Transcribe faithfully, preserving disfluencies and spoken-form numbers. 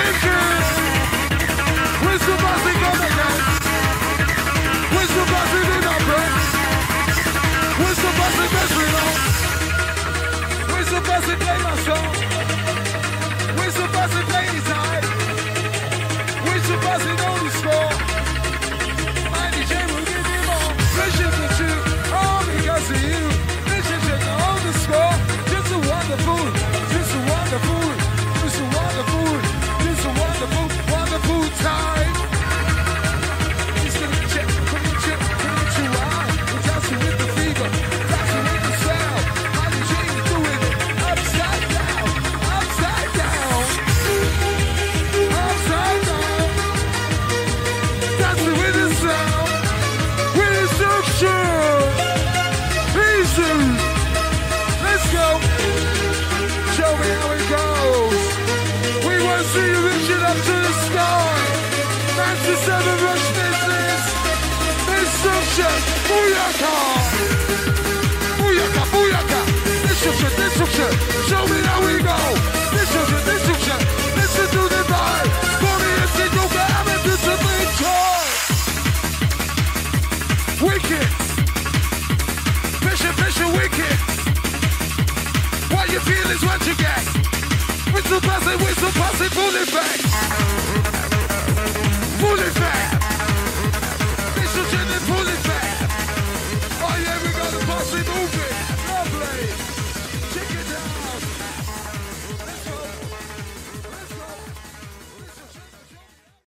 wicked. Whistle buzzing on the neck. Whistle buzzing in our breath. Whistle buzzing best we know. Whistle buzzing play my song. Whistle buzzing play his high. Whistle buzzing on the score. My D J will give you more. Pressure to shoot, all because of you. Pressure to on the score. Just a wonderful, just a wonderful, just a wonderful, just a wonderful, wonderful time. It's gonna check, put it check, put it you out. We're dancing with the fever, dancing with the sound. My D J is doing it upside down, upside down, upside down. Dancing with the sound, with instruction. Easy. Let's go. Show me how it goes. We want to see you reach it up to the sky. ninety-seven Rush Business. Instruction. Booyaka. Booyaka, booyaka. Instruction, instruction. Show me how we go. Instruction, instruction. Listen to the vibe. For me, it's in your family. This is a big joy. Wicked. Pressure, pressure, wicked. What you feel is what you get. Whistle buzzing, whistle buzzing, pull it back.